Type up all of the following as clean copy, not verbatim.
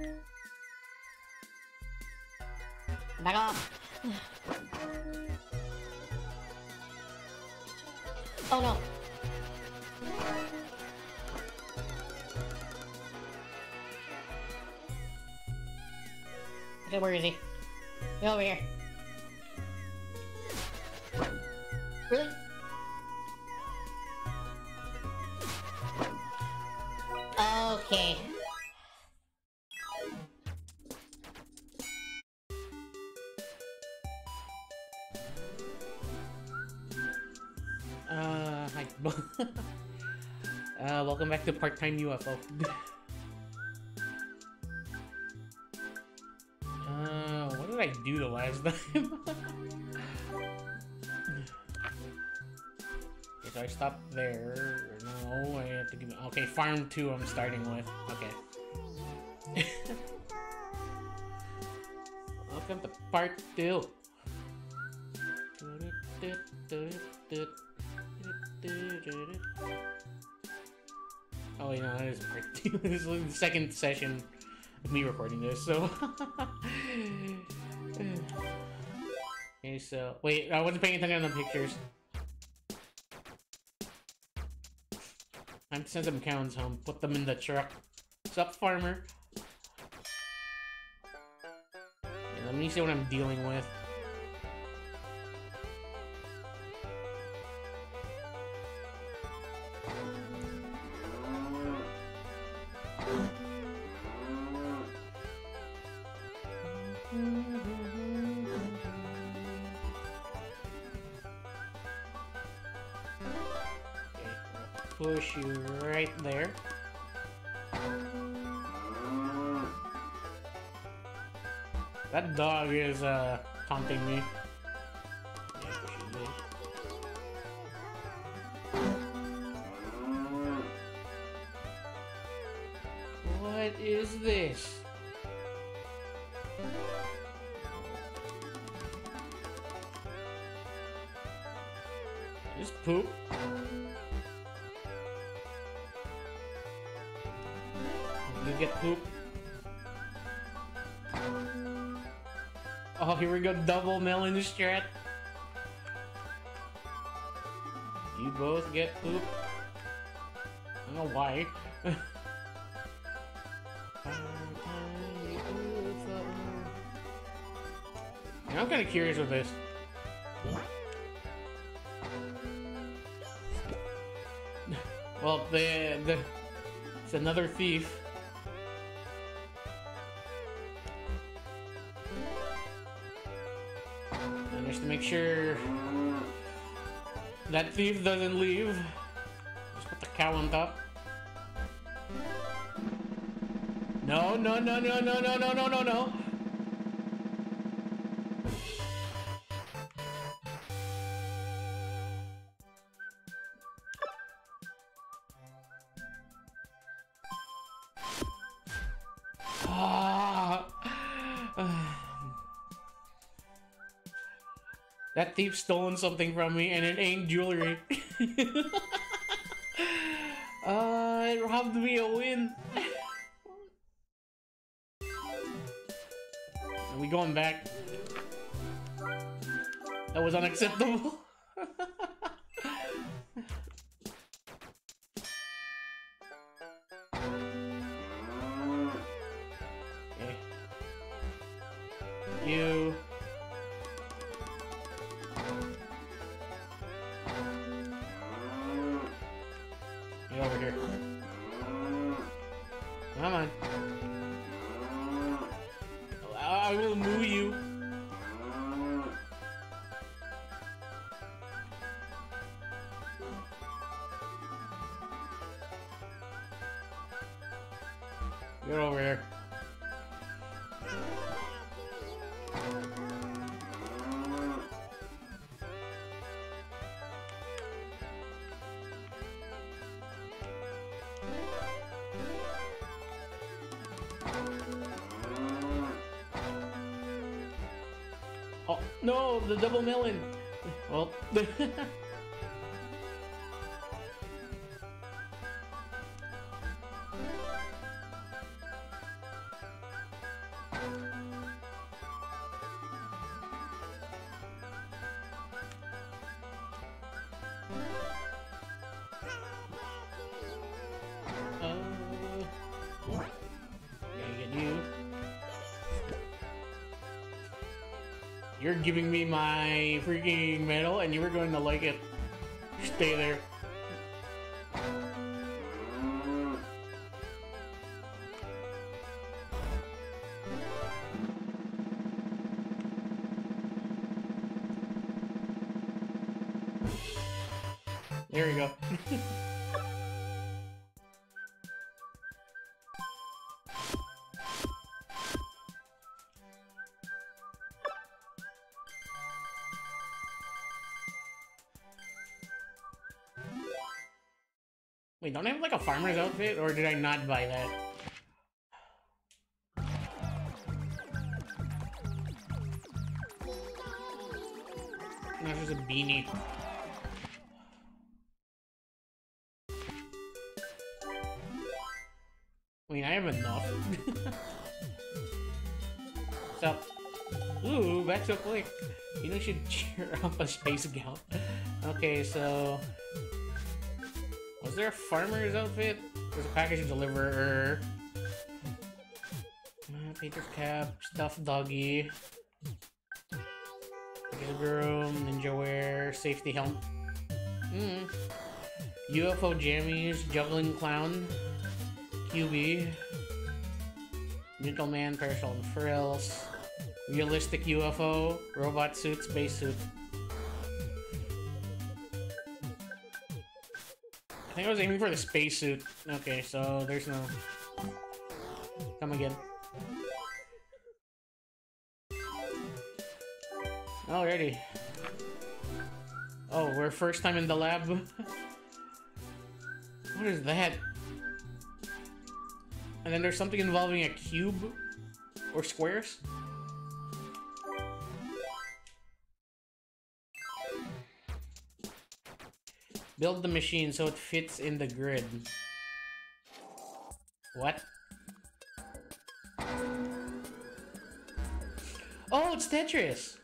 Back off! Oh no! Okay, where is he? Get over here. Really? Okay. Hi. Welcome back to Part-Time UFO. What did I do the last time? Okay, so I stopped there. No, I have to give... Okay, Farm 2 I'm starting with. Okay. Welcome to Part 2. Oh wait, no, that is part 2. This is the second session of me recording this, so... Okay, so... Wait, I wasn't paying attention on the pictures. Time to send some cows home. Put them in the truck. What's up, farmer? Okay, let me see what I'm dealing with. Push you right there. That dog is taunting me. Yeah, push you there. What is this? Just poop. You get poop. Oh, here we go, double melon strat. You both get poop. I don't know why. I'm kind of curious with this. Well, it's another thief. And just to make sure that thief doesn't leave, just put the cow on top. No, no, no, no, no, no, no, no, no, no. That thief stolen something from me, and it ain't jewelry. It robbed me a win. Are we going back? That was unacceptable. Okay. You. Get over here. Come on. I will moo you. Get over here. Oh, no, the double melon. Well, You're giving me my freaking medal and you were going to like it. Stay there. There we go. Wait, don't I have like a farmer's outfit, or did I not buy that? No, it's just a beanie. I mean, I have enough. What's up? Ooh, back so quick. You know, you should cheer up a space gal. Okay, so... Was there a farmer's outfit? There's a package deliverer. Painter's cap, stuffed doggy. Package groom, ninja wear, safety helmet. UFO jammies, juggling clown. QB. Gentleman, parasol and frills. Realistic UFO, robot suit, spacesuit. I think I was aiming for the spacesuit. Okay, so there's no... Come again. Alrighty. Oh, we're first time in the lab. What is that? And then there's something involving a cube? Or squares? Build the machine so it fits in the grid. What? Oh, it's Tetris!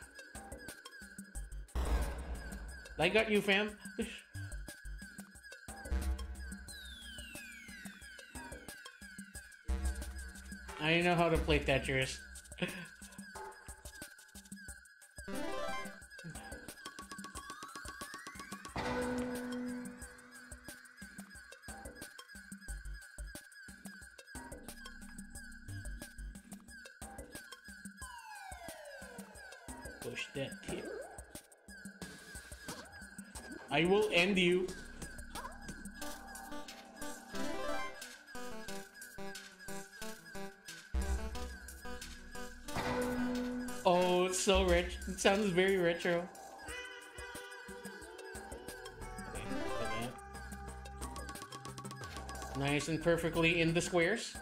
I got you, fam. I know how to play Tetris. Push that tip. I will end you. Oh, it's so rich. It sounds very retro. Okay, look at that. Nice and perfectly in the squares.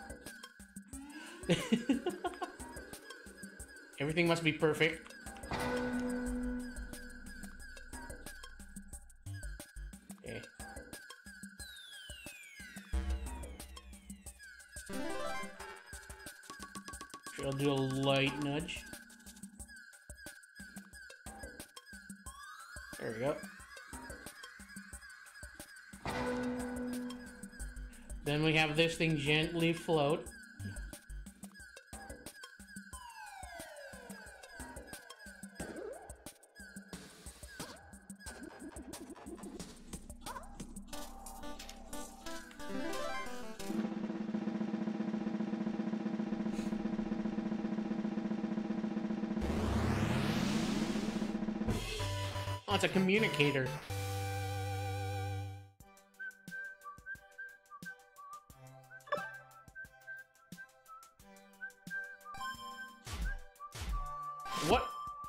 Everything must be perfect. Okay. I'll do a light nudge. There we go. Then we have this thing gently float. Oh, it's a communicator. What?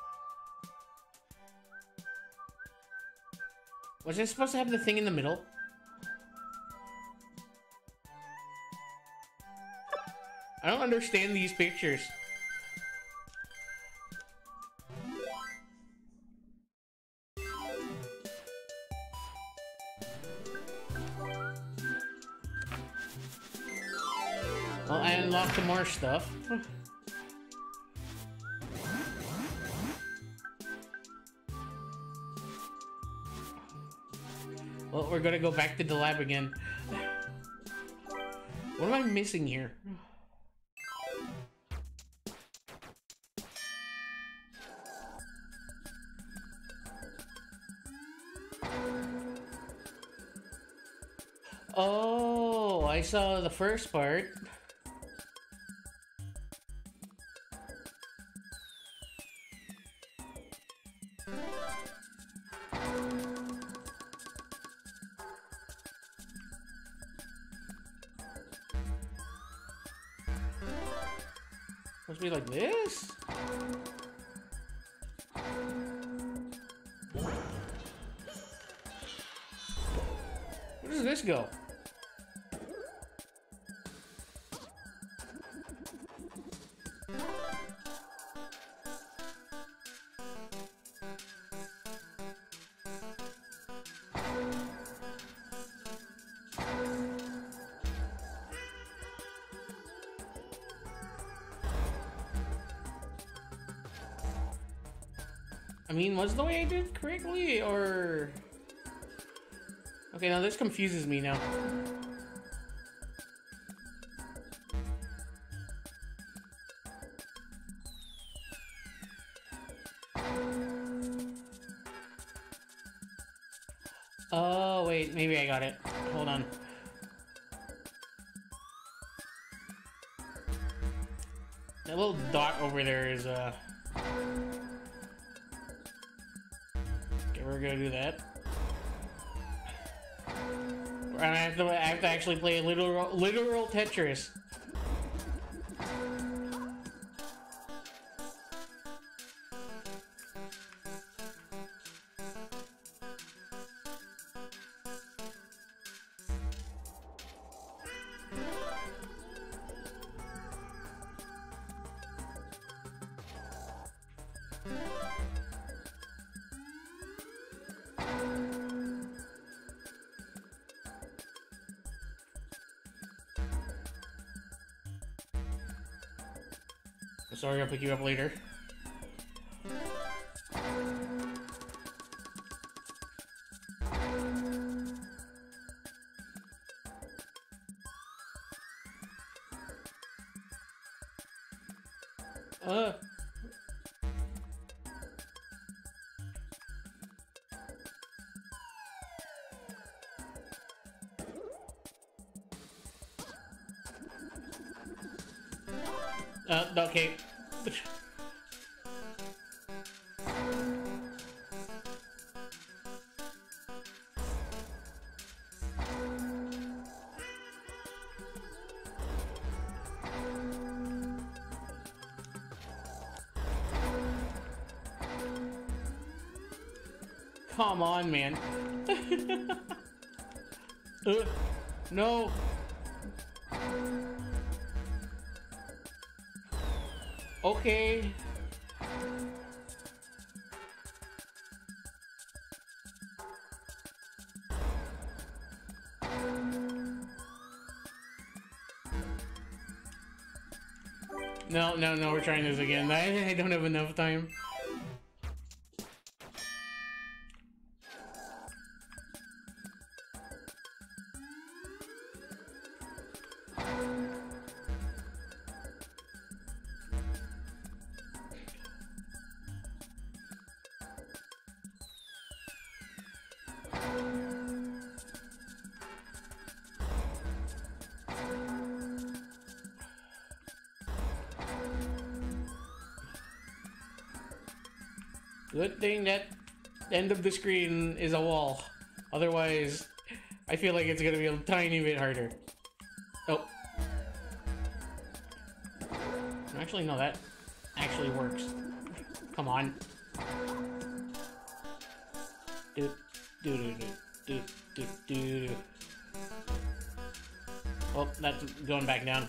Was I supposed to have the thing in the middle? I don't understand these pictures. Well, I unlocked more stuff. Well, we're gonna go back to the lab again. What am I missing here? Oh, I saw the first part. Must be like this? Where does this go? I mean, was the way I did correctly, or... Okay, now this confuses me now. Oh, wait, maybe I got it. Hold on. That little dot over there is, Okay, we're gonna do that. And I have to actually play a literal Tetris. Sorry, I'll pick you up later. Okay. Come on, man. No. Okay. No, we're trying this again. I don't have enough time. Good thing that end of the screen is a wall. Otherwise, I feel like it's gonna be a tiny bit harder. Oh. Actually, no, that actually works. Come on. Do do do do do do do. Oh, that's going back down.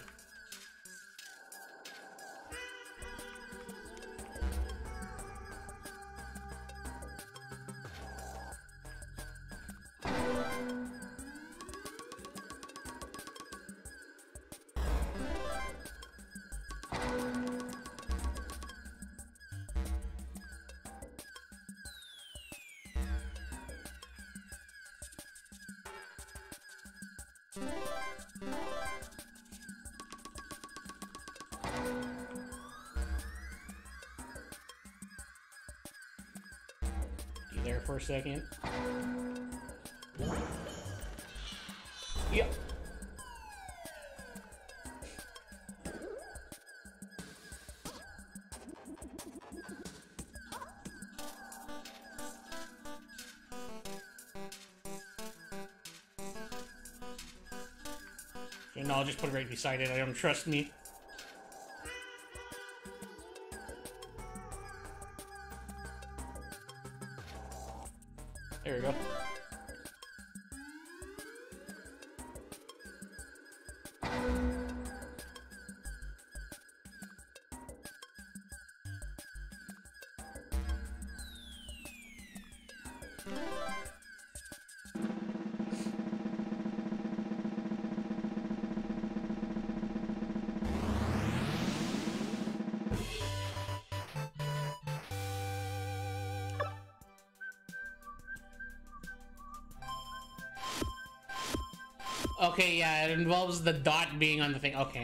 There for a second. Yeah. Okay, no, I'll just put it right beside it. I don't trust me. There we go. Okay, yeah, it involves the dot being on the thing. Okay.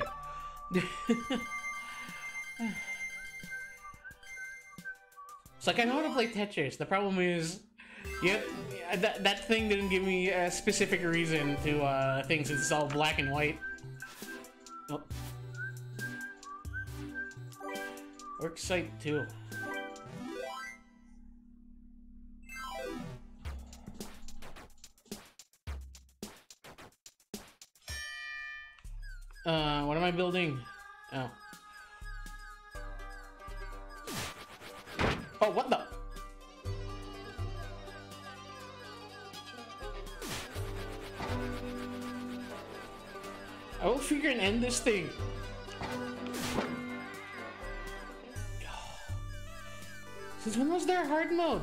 It's like, I know how to play Tetris. The problem is, yep, that thing didn't give me a specific reason to think, since it's all black and white. Oh. Work site 2. What am I building? Oh. Oh, what the? I will figure and end this thing. Since when was there hard mode?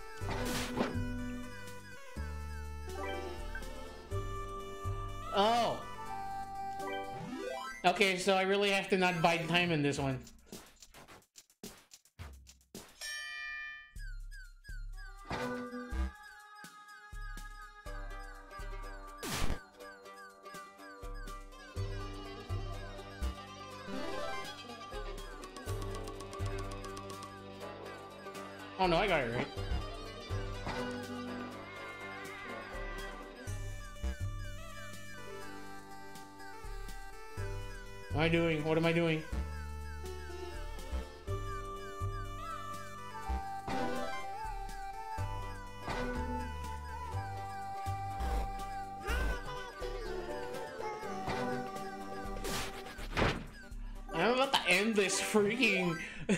Oh. Okay, so I really have to not bide time in this one. Oh no, I got it right. What am I doing? What am I doing? I'm about to end this freaking...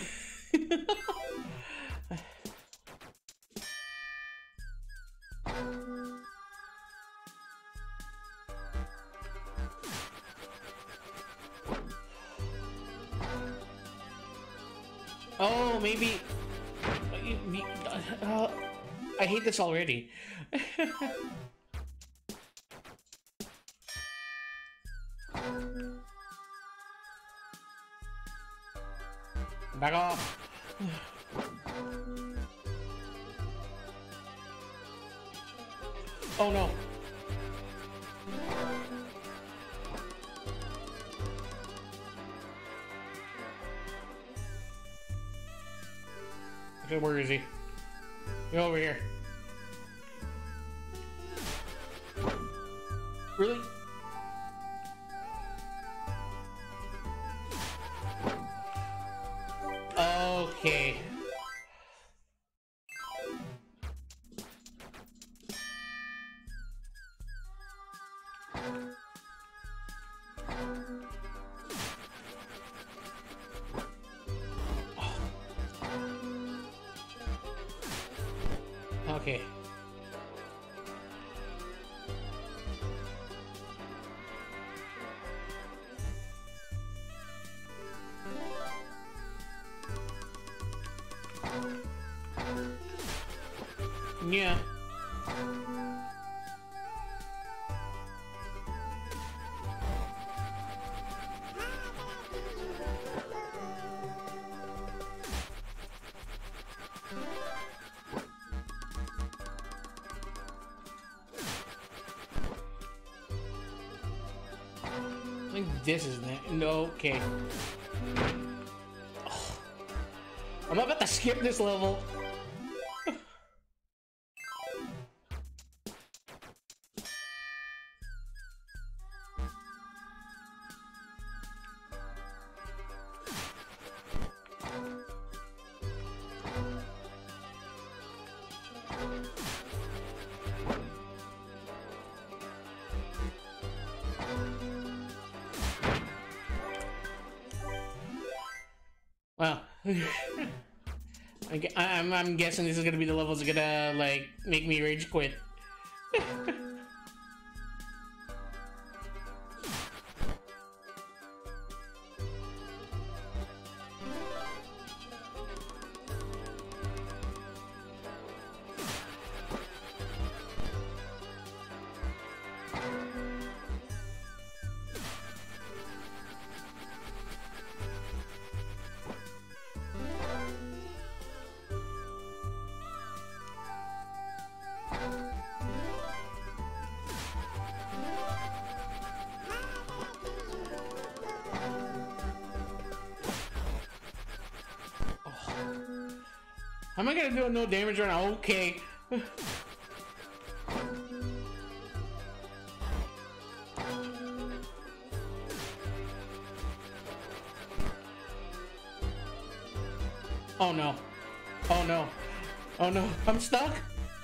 Oh, maybe... I hate this already. Back off. Oh no. Okay, where is he? Get over here. Really? Okay. Okay. Yeah. I think this is that. No, okay. Oh. I'm about to skip this level. Well, I'm guessing this is gonna be the levels that are gonna like make me rage quit. How am I gonna do no damage right now? Okay. Oh no. Oh no. Oh no. I'm stuck.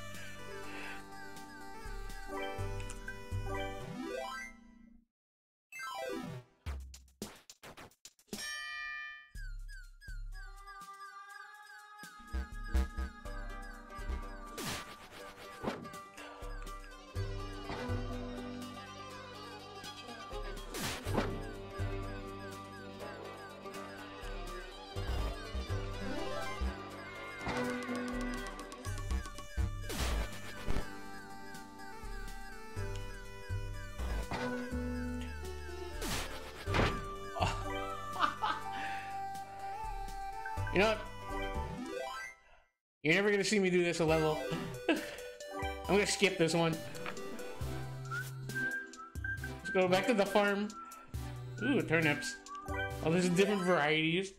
You know what? You're never gonna see me do this a level. I'm gonna skip this one. Let's go back to the farm. Ooh, turnips. Oh, there's different varieties.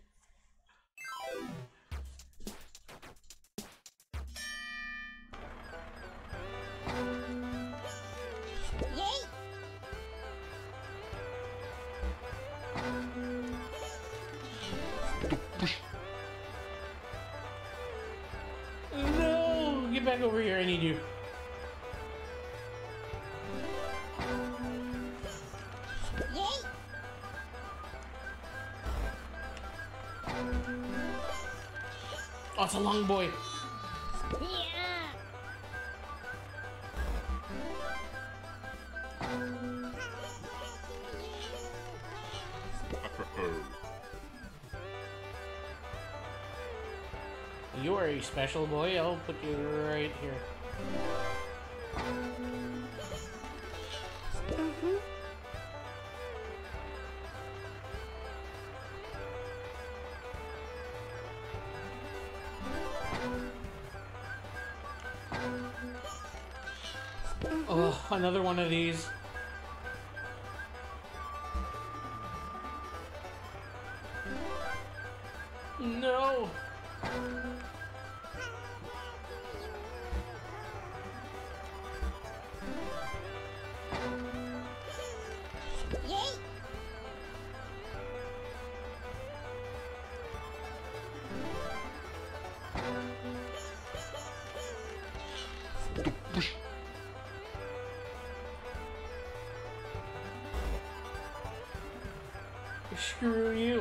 No! Get back over here, I need you. Oh, it's a long boy. You are a special boy. I'll put you right here. Oh, another one of these. No. Screw you.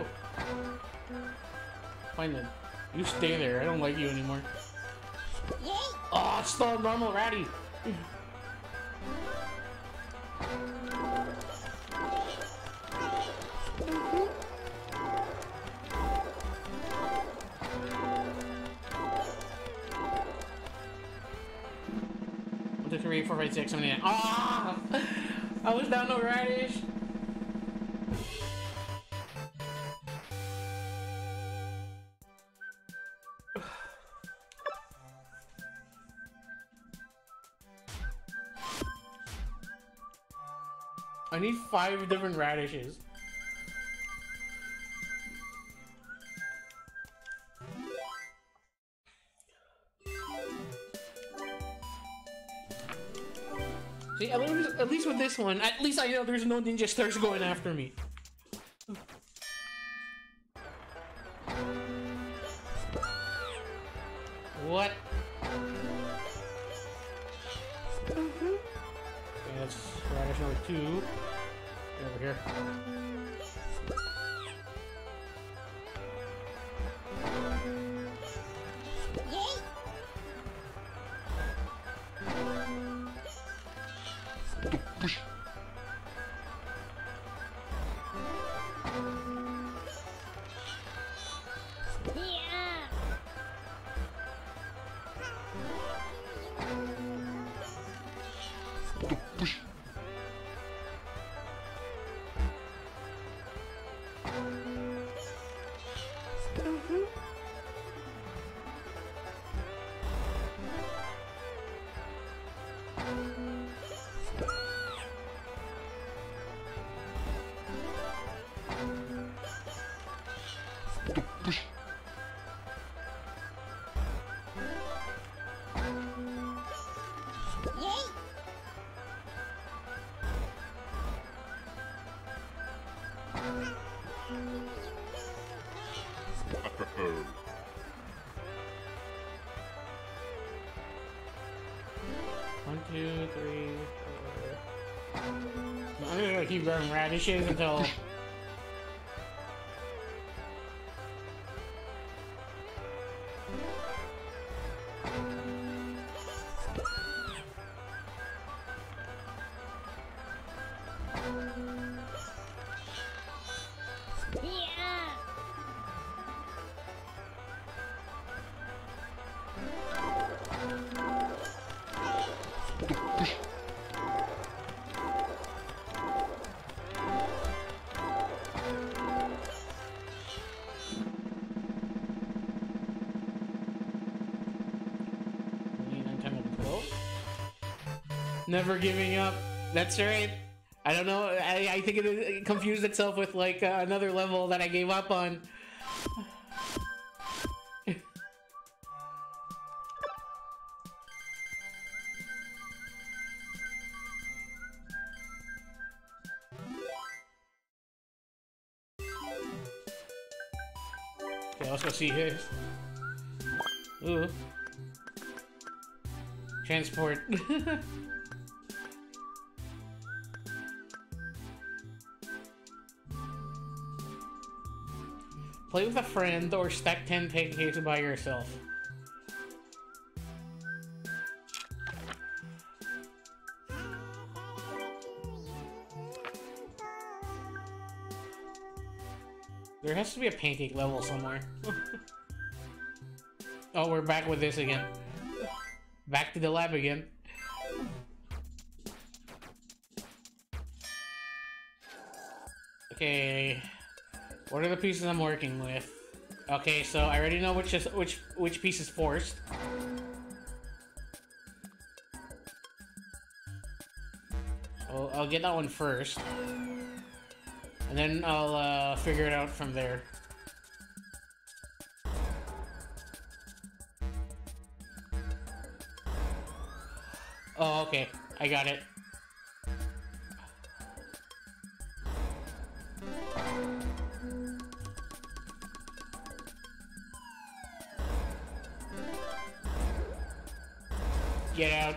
Fine then. You stay there. I don't like you anymore. Oh, it's still a normal ratty. One, two, three, 4, 5, 6, 7, 8. Ah! I was down to radish. I need 5 different radishes. See, at least with this one, at least I know there's no ninja stars going after me. What? Okay, that's radish number 2. Over here. One, two, three, four. I'm just gonna keep grabbing radishes until. Never giving up. That's right. I don't know. I think it confused itself with like another level that I gave up on. Okay, let's go see his. Ooh. Transport. Play with a friend or stack 10 pancakes by yourself. There has to be a pancake level somewhere. Oh, we're back with this again. Back to the lab again. Okay. What are the pieces I'm working with? Okay, so I already know which piece is forced. So I'll get that one first. And then I'll figure it out from there. Oh, okay. I got it. Get out.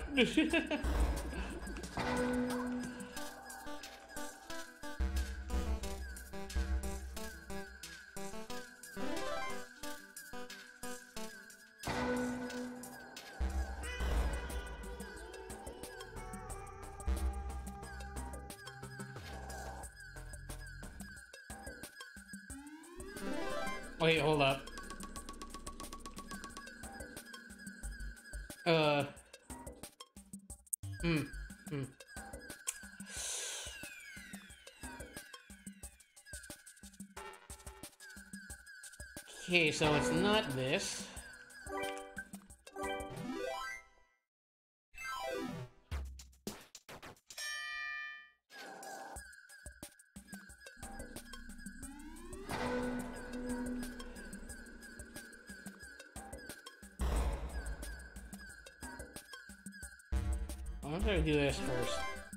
Wait, hold up. Okay, so it's not this. I'm gonna do this first.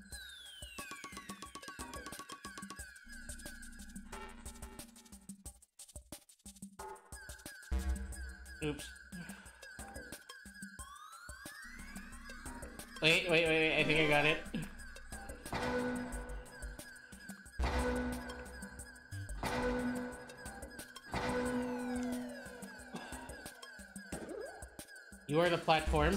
Oops. Wait, I think I got it. You are the platform.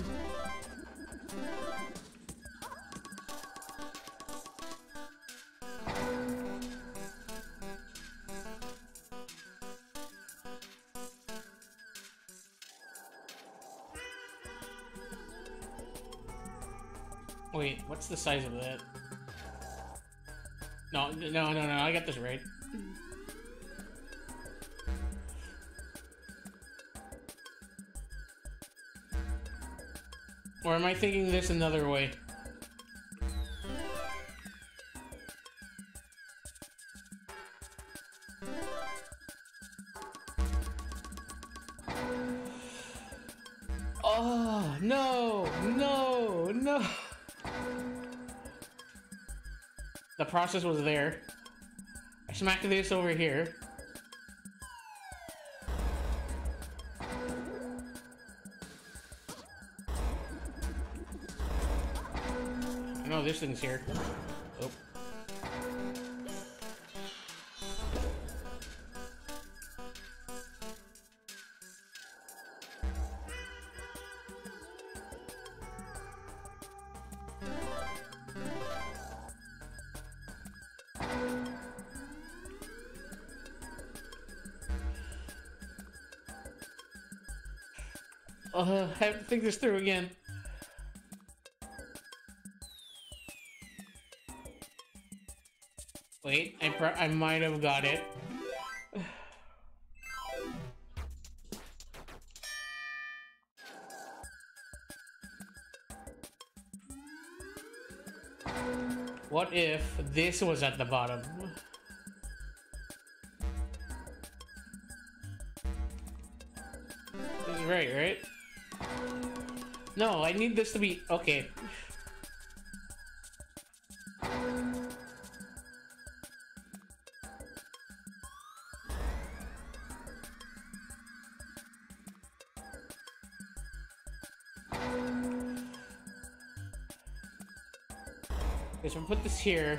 Wait, what's the size of that? No, I got this right. Or am I thinking this another way? Oh, no, no, no. The process was there. I smacked this over here. I know this thing's here. Oh. I have to think this through again. Wait, I might have got it. What if this was at the bottom? This is right? No, I need this to be... Okay. Okay, so I'll put this here.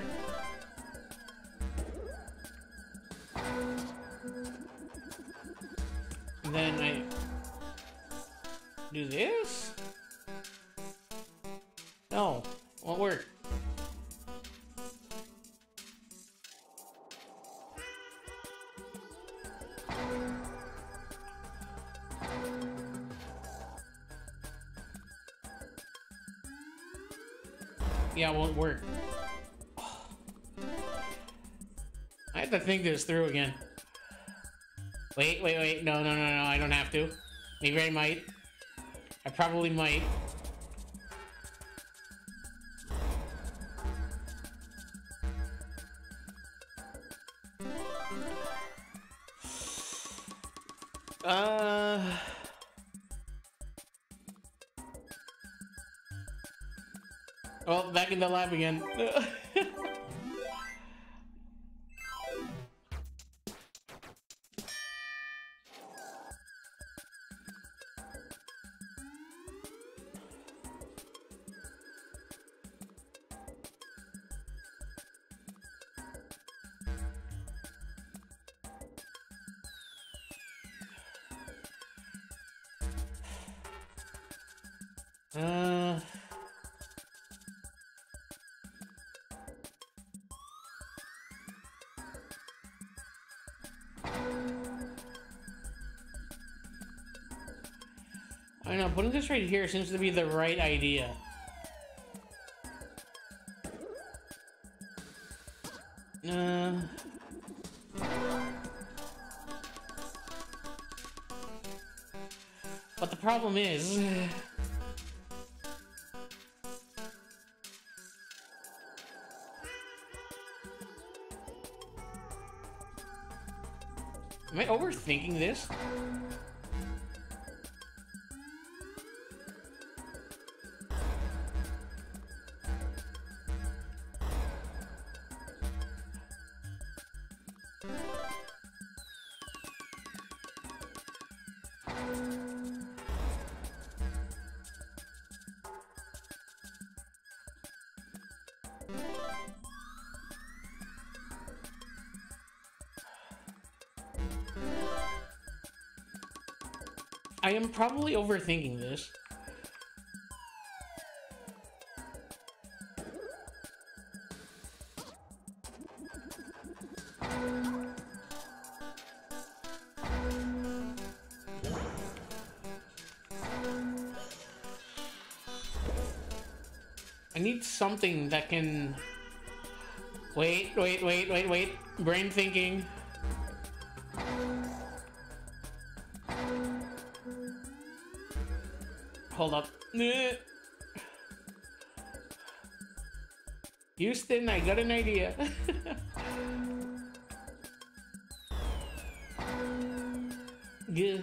And then I... do this? No, won't work. Yeah, it won't work. I have to think this through again. Wait. No, I don't have to. Maybe I might. I probably might. Well, back in the lab again. I know, putting this right here seems to be the right idea. But the problem is... Am I overthinking this? I am probably overthinking this. I need something that can... Wait. Brain thinking. Hold up. Houston, I got an idea. Yeah.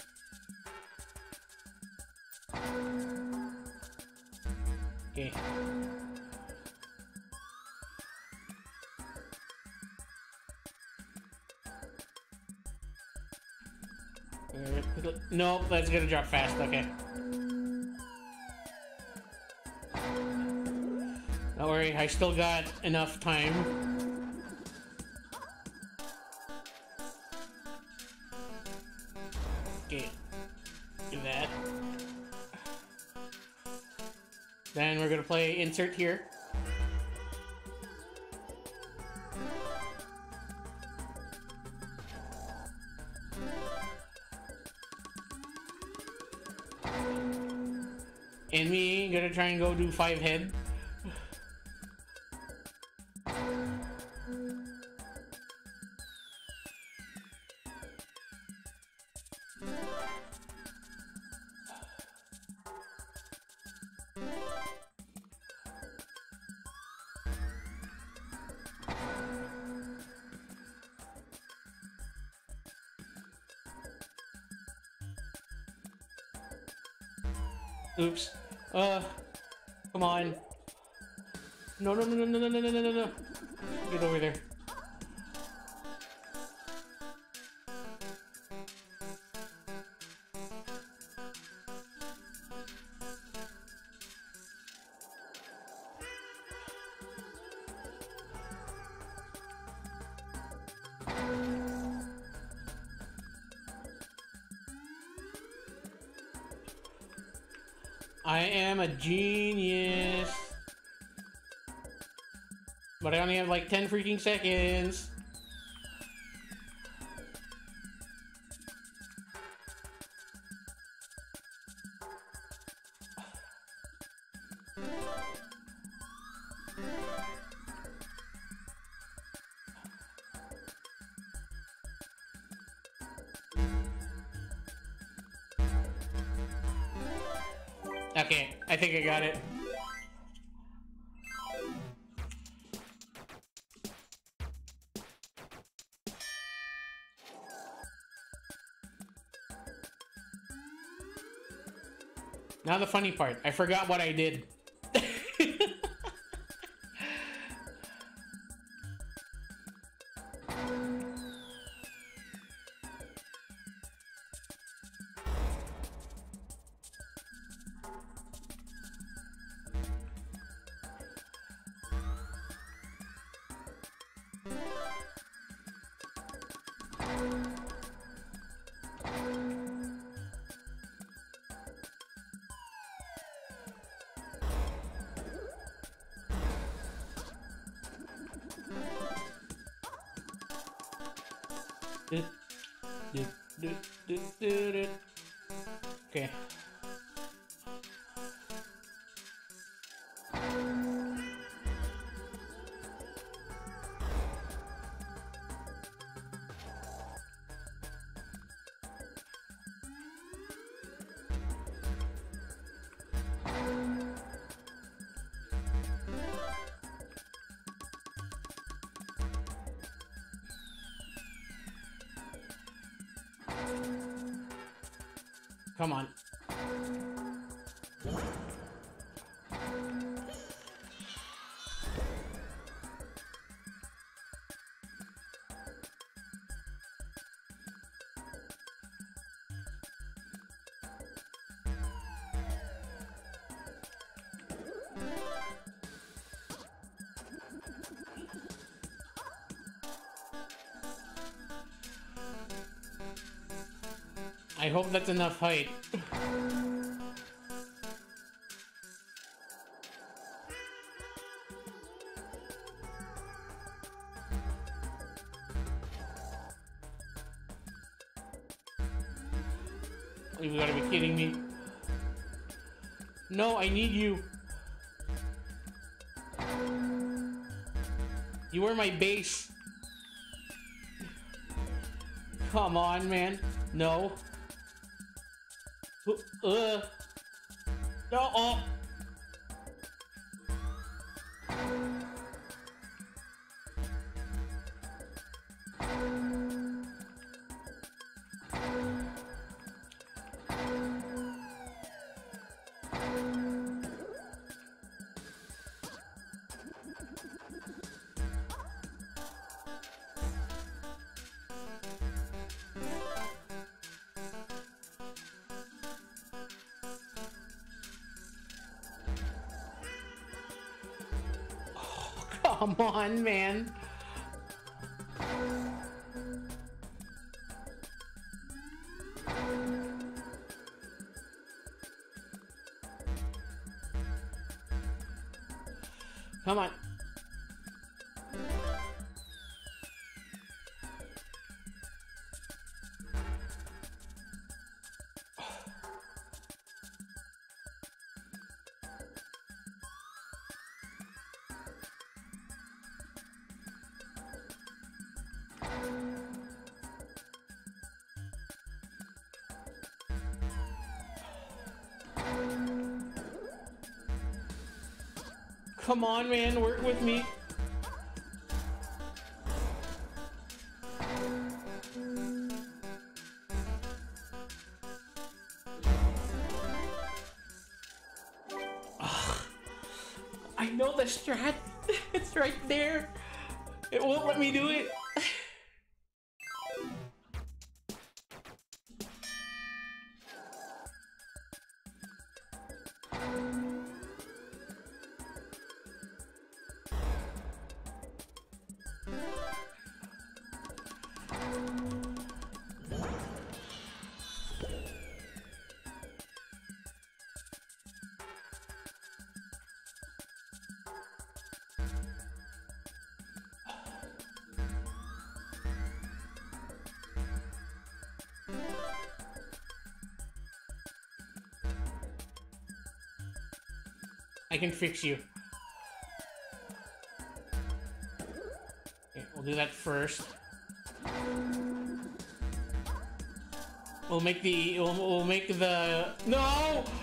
Okay. No, that's gonna drop fast. Okay. Don't worry, I still got enough time. Okay. Do that. Then we're gonna play insert here. And me gonna try and go do 5 head. Oops. Come on. No. Get over there. I am a genius. But I only have like 10 freaking seconds. Okay, I think I got it. Now the funny part, I forgot what I did. Okay. Come on. I hope that's enough height. You gotta be kidding me. No, I need you. You were my base. Come on, man. No. No. Oh. Come on, man. Come on. Come on, man, work with me. Ugh. I know the strat. It's right there. It won't let me do it. I can fix you. Okay, we'll do that first. We'll make the no.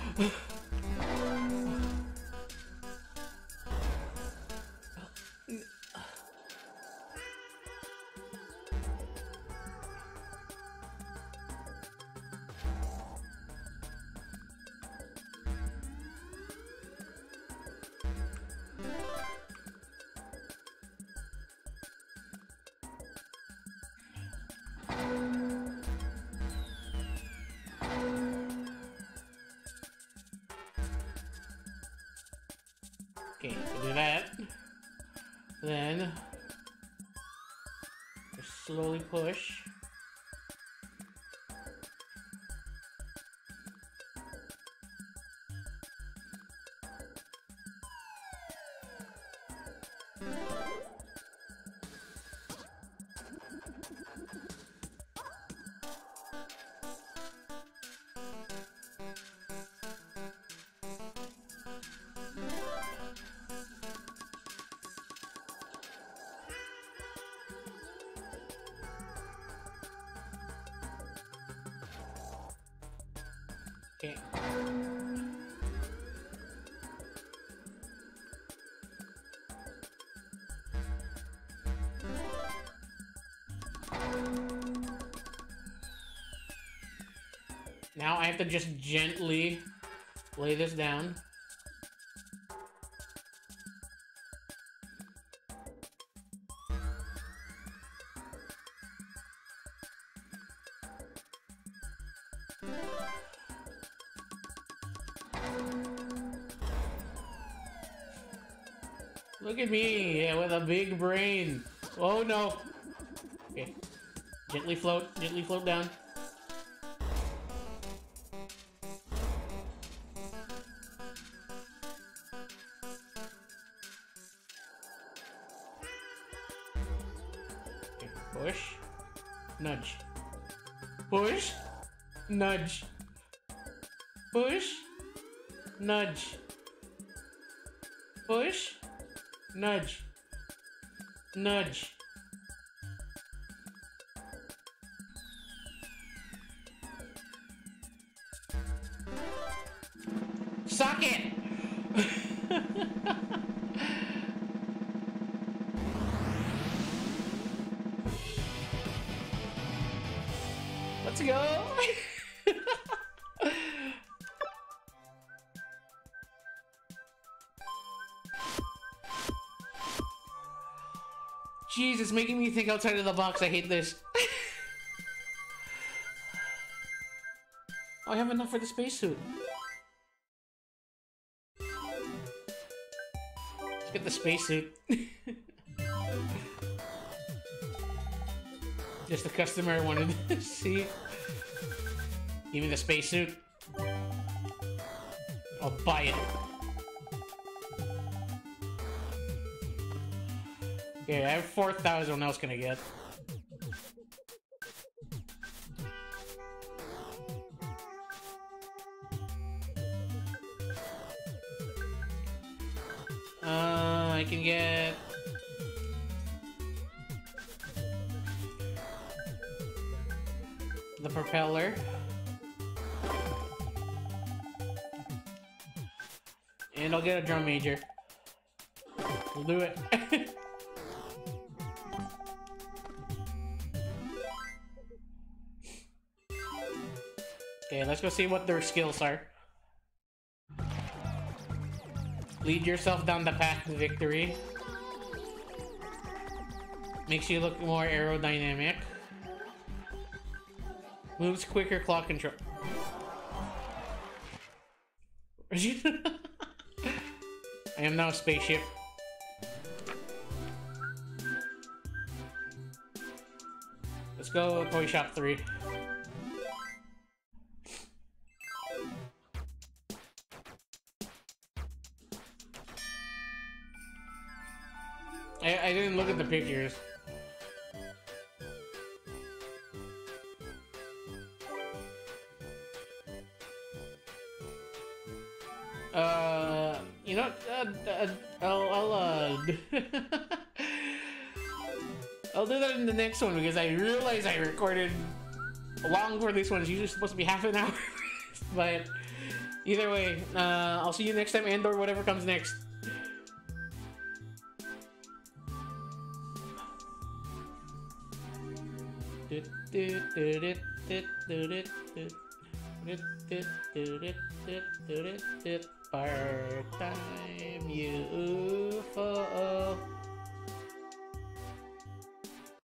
Okay, so do that. Then just slowly push. Okay. Now I have to just gently lay this down. Look at me, yeah, with a big brain. Oh no. Okay. Gently float down. Okay, push. Nudge. Push. Nudge. Push. Nudge. Push. Nudge. Nudge. Suck it! Let's go! Jeez, it's making me think outside of the box. I hate this. Oh, I have enough for the spacesuit. Let's get the spacesuit. Just the customer wanted to see. Give me the spacesuit. I'll buy it. Okay, I have 4,000. What else can I get? I can get... the propeller. And I'll get a drum major. We'll do it. Okay, let's go see what their skills are. Lead yourself down the path to victory. Makes you look more aerodynamic. Moves quicker, clock control. I am now a spaceship. Let's go Toy Shop 3. I didn't look at the pictures. You know, I'll do that in the next one because I realized I recorded long for this one. It's usually supposed to be half an hour. But either way, I'll see you next time and or whatever comes next. Part-time you